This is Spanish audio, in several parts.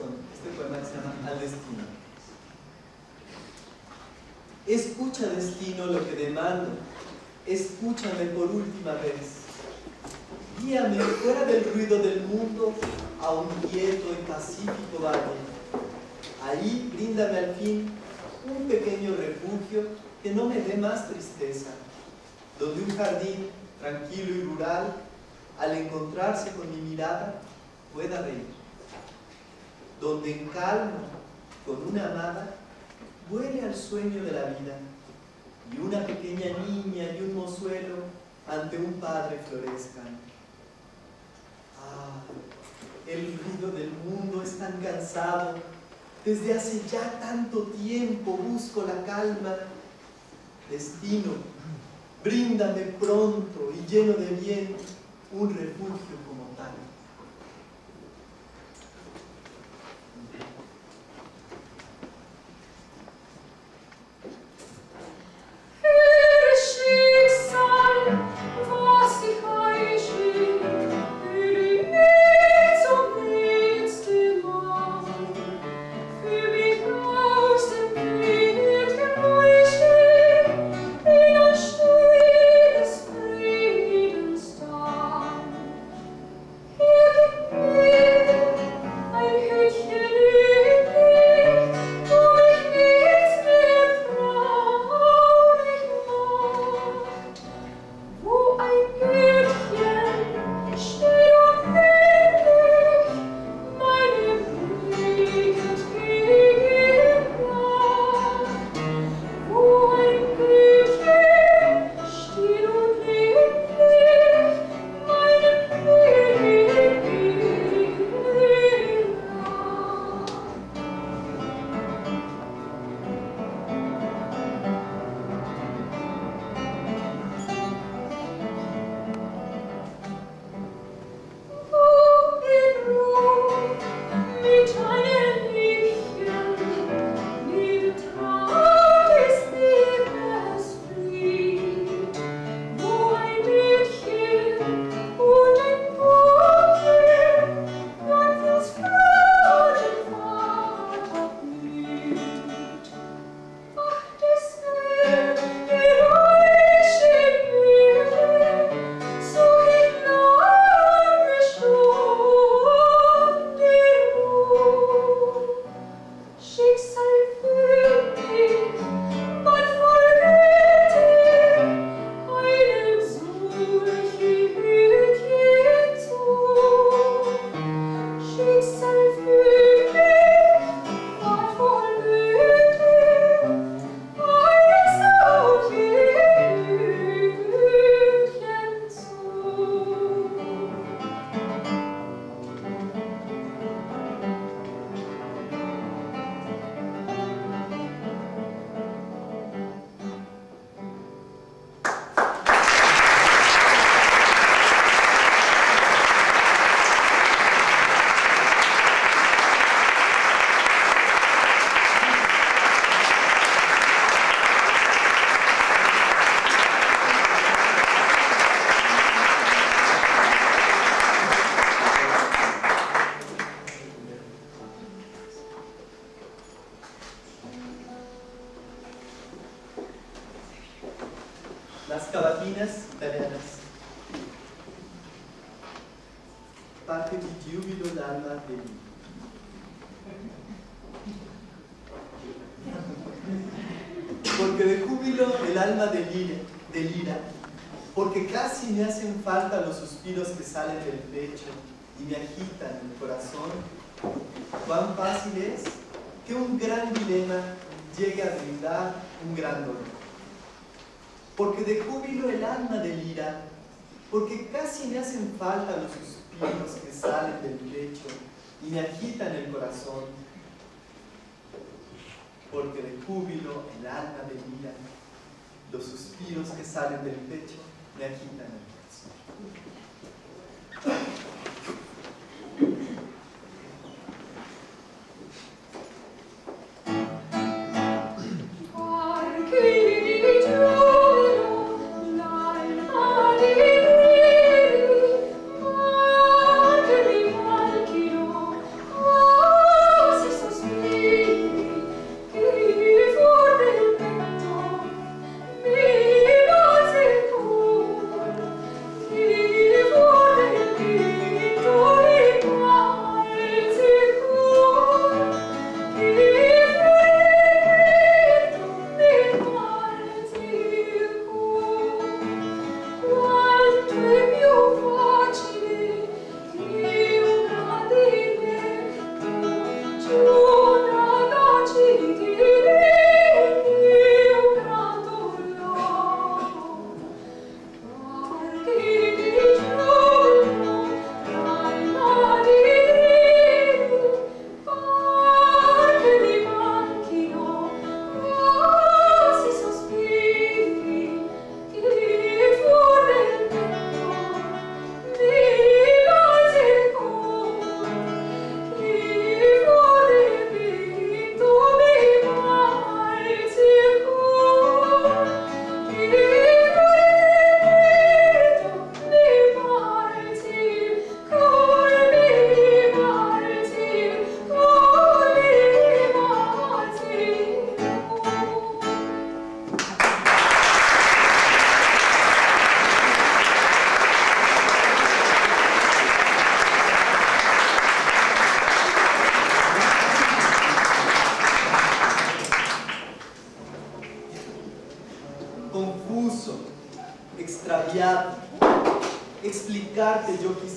con este poema que se llama Al Destino. Escucha, destino, lo que demando. Escúchame por última vez. Guíame fuera del ruido del mundo a un quieto y pacífico valle. Ahí bríndame al fin un pequeño refugio que no me dé más tristeza, donde un jardín tranquilo y rural, al encontrarse con mi mirada, pueda reír. Donde en calma, con una amada, vuele al sueño de la vida, y una pequeña niña y un mozuelo ante un padre florezcan. Ah, el ruido del mundo es tan cansado, desde hace ya tanto tiempo busco la calma. Destino, bríndame pronto y lleno de bien un refugio como tal. Las cavatinas italianas. Parte di giubilo l'alma dell'ira. Porque de júbilo el alma delira, porque casi me hacen falta los suspiros que salen del pecho y me agitan el corazón. Cuán fácil es que un gran dilema llegue a brindar un gran dolor. Porque de júbilo el alma delira, porque casi me hacen falta los suspiros que salen del pecho y me agitan el corazón. Porque de júbilo el alma delira, los suspiros que salen del pecho me agitan el corazón.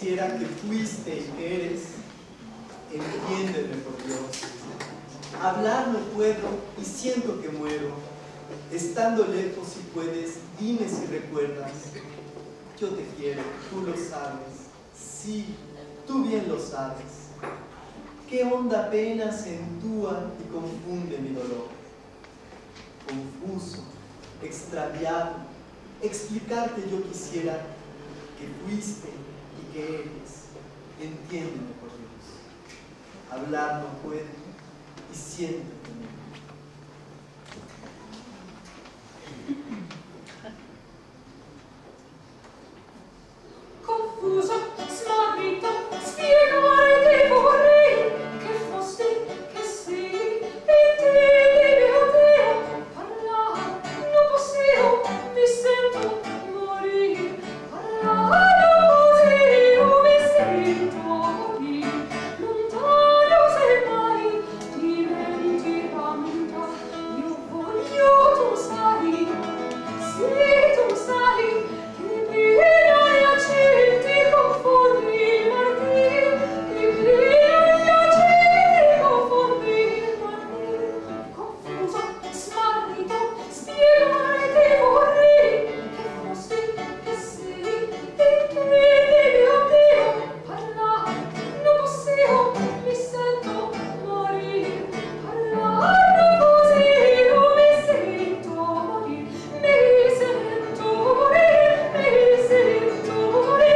quisiera que fuiste y que eres, entiéndeme por Dios. Hablar no puedo y siento que muero. Estando lejos si puedes, dime si recuerdas. Yo te quiero, tú lo sabes. Sí, tú bien lo sabes. Qué honda pena acentúa y confunde mi dolor. Confuso, extraviado, explicarte yo quisiera que fuiste y que eres. Entiéndeme por Dios. Hablar no puedo y siento que muero. Confuso, smarrito, spiegare che vorrei che fossi, che sei, e te, mio Dio, parlare non posso, mi sento morire, parlare non posso, mi sento morire, lontano sei mai, dimenticando, io voglio tu sai, sì tu sai, che mi ti confondi, Martì, ti confondi, Martì, confuso, smarrito, spiegare che vorrei, che fossi, che sei, e che mio Dio, parlare non posso, mi sento morire, parlare non posso, mi sento morire, mi sento morire, mi sento morire.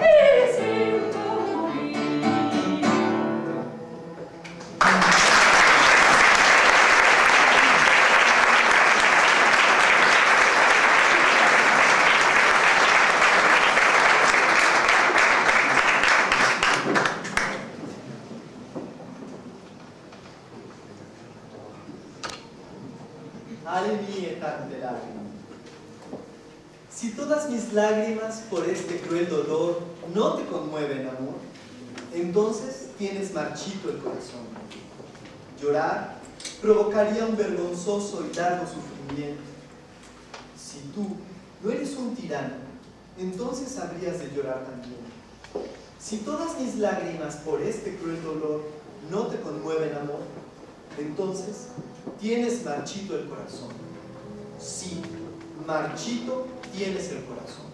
Ale mie tante lágrimas. Si todas mis lágrimas por este cruel dolor no te conmueven, amor, entonces tienes marchito el corazón. Llorar provocaría un vergonzoso y largo sufrimiento. Si tú no eres un tirano, entonces habrías de llorar también. Si todas mis lágrimas por este cruel dolor no te conmueven, amor, entonces tienes marchito el corazón. Sí, marchito tienes el corazón.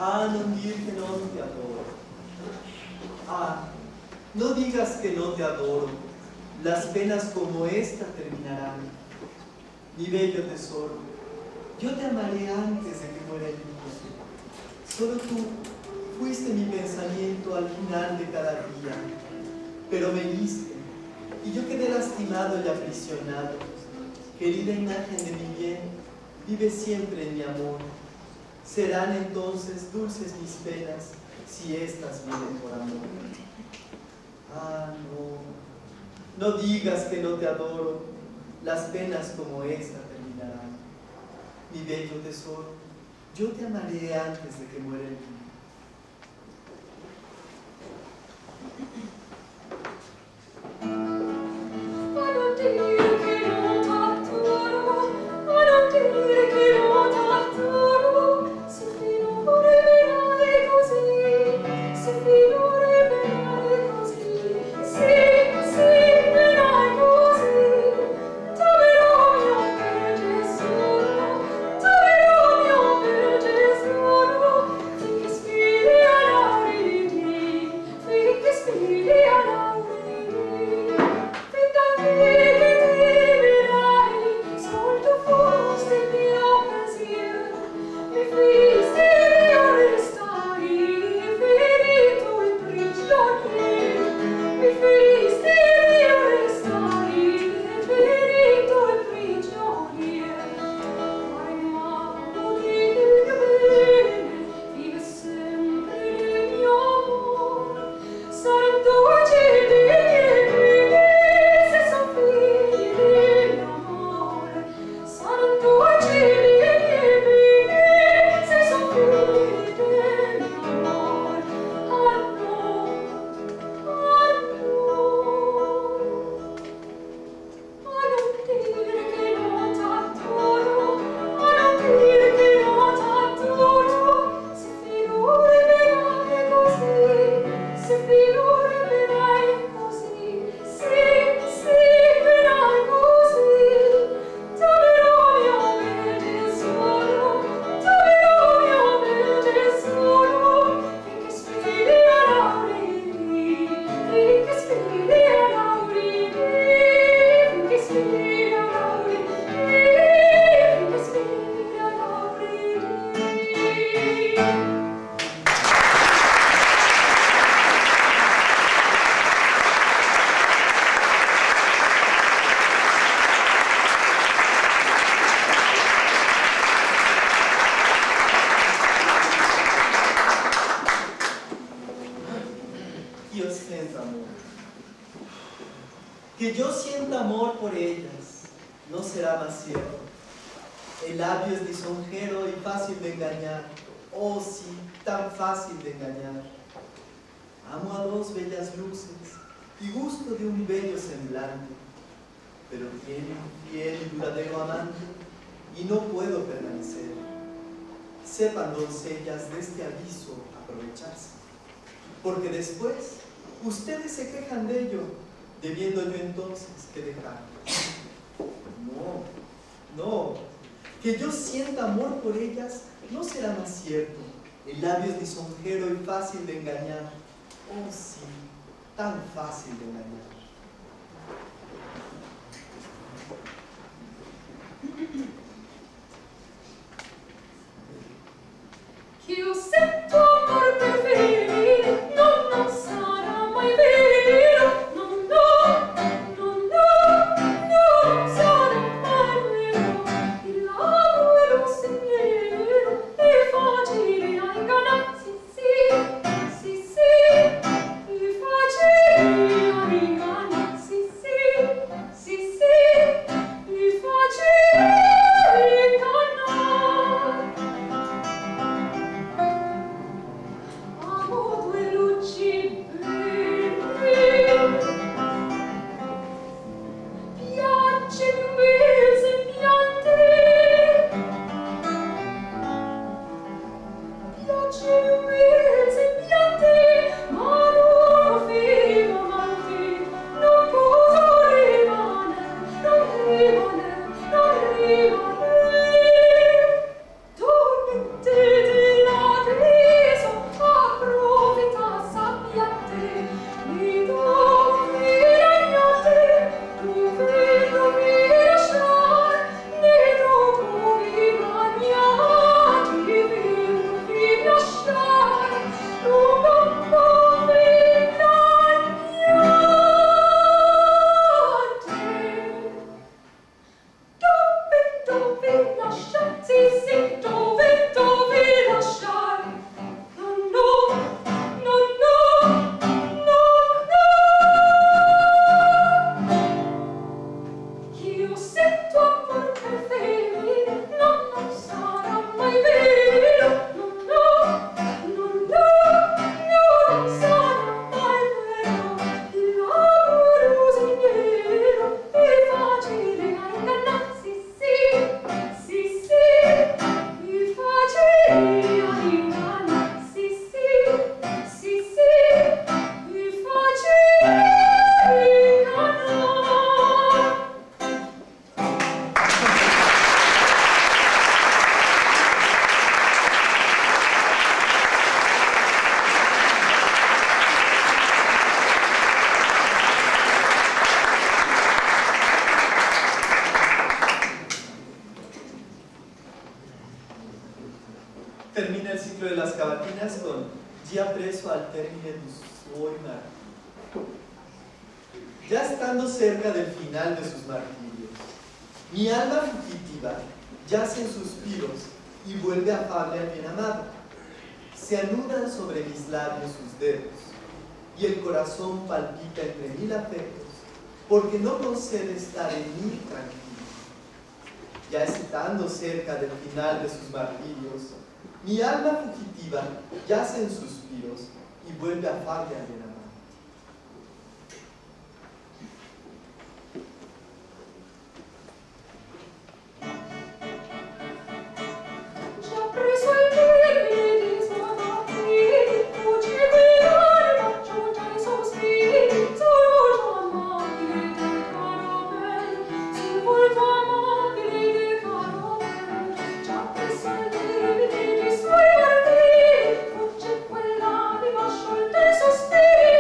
Ah, non dir que non te adoro. Ah, no digas que no te adoro. Las penas como esta terminarán. Mi bello tesoro, yo te amaré antes de que muera el día. Solo tú fuiste mi pensamiento al final de cada día. Pero me hiriste, y yo quedé lastimado y aprisionado. Querida imagen de mi bien, vive siempre en mi amor. Serán entonces dulces mis penas, si éstas vienen por amor. Ah, no, no digas que no te adoro, las penas como esta terminarán. Mi bello tesoro, yo te amaré antes de que muera el día. Que yo sienta amor por ellas no será más cierto. El labio es lisonjero y fácil de engañar. Oh, sí, tan fácil de engañar. Amo a dos bellas luces y gusto de un bello semblante, pero tiene un fiel y duradero amante y no puedo permanecer. Sepan, doncellas, de este aviso aprovecharse, porque después ustedes se quejan de ello, debiendo yo entonces que dejar. No, que yo sienta amor por ellas no será más cierto. El labio es lisonjero y fácil de engañar. Oh, sí, tan fácil de engañar. Che io sento amor per venire, non sarà mai vero, non sarà mai vero. Il lago è lusinghiero, è facile a ingannarsi, sì, è facile a ingannarsi. termina el ciclo de las cavatinas con "Gia preso al termine du suoi martiri". Ya estando cerca del final de sus martirios, mi alma fugitiva yace en suspiros y vuelve afable al bien amado. Se anudan sobre mis labios sus dedos, y el corazón palpita entre mil afectos, porque no concede estar en mí tranquilo. Ya estando cerca del final de sus martirios, mi alma fugitiva yace en suspiros y vuelve afable al bien amado. Sospiri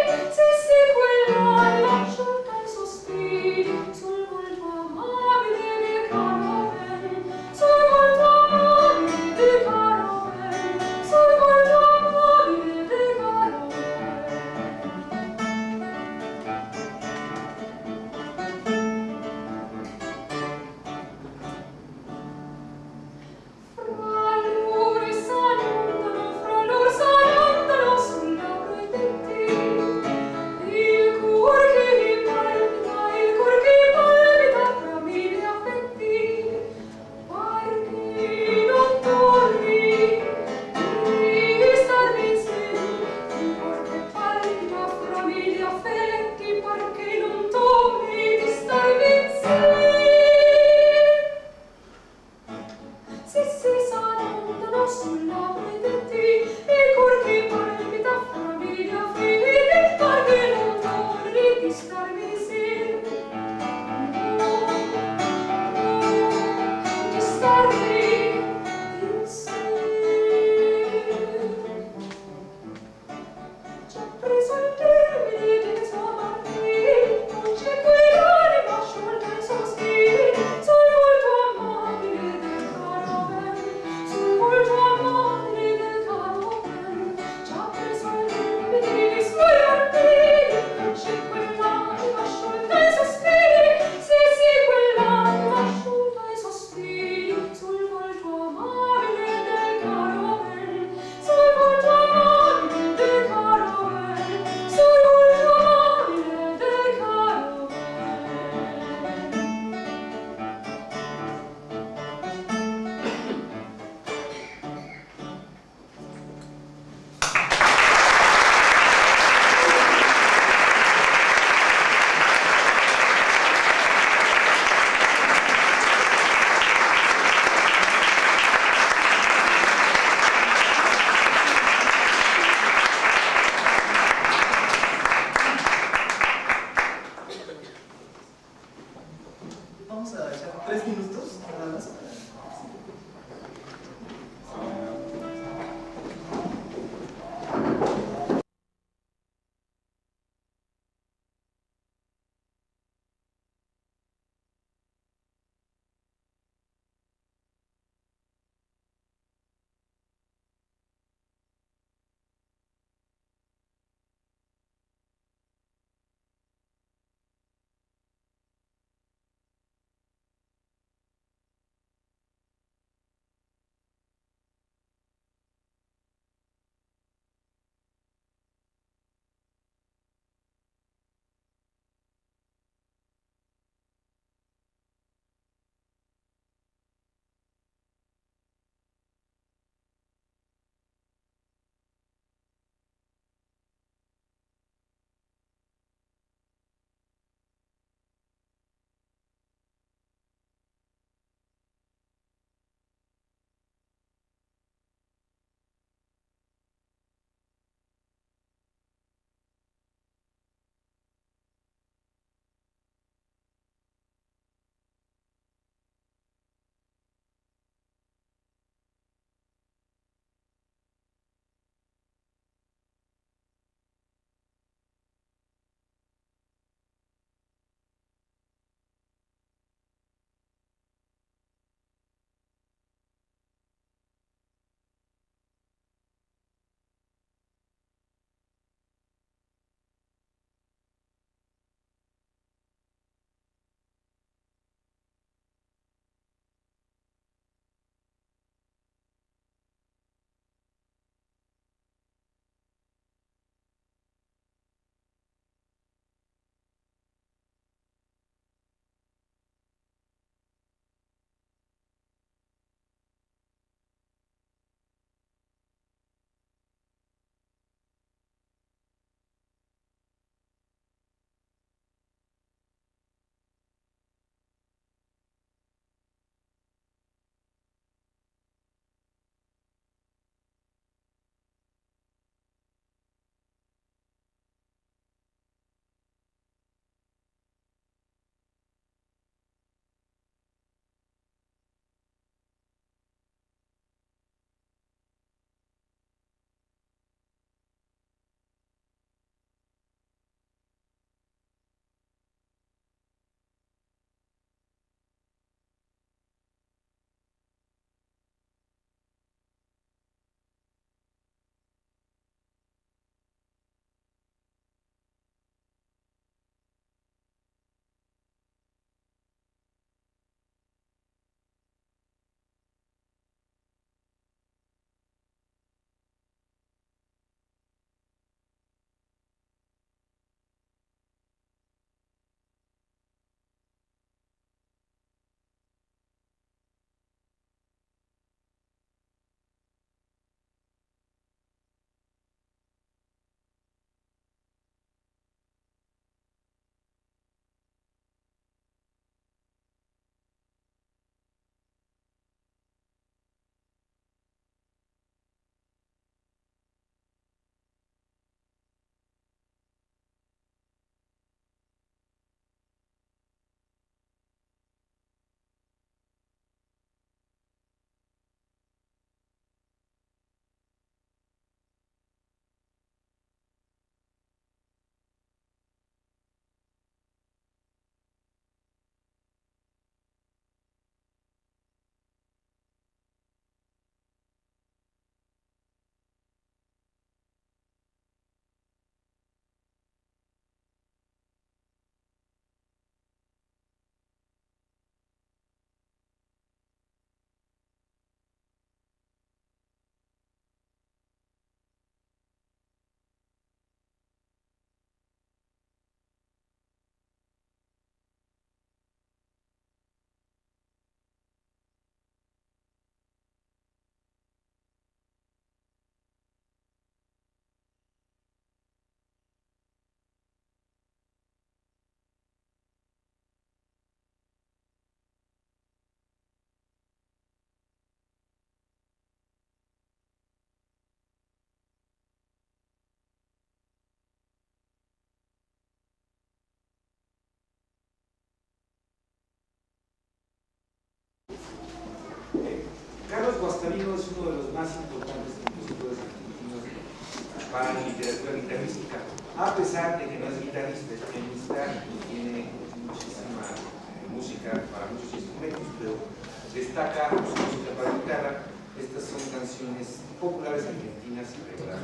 más importantes compositores argentinos para la literatura guitarrística, a pesar de que no es guitarrista, es pianista y tiene muchísima música para muchos instrumentos, pero destaca su música para guitarra. Estas son canciones populares argentinas y regulares.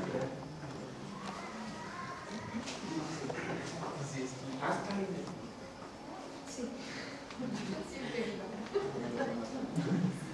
Hasta ahí. Sí.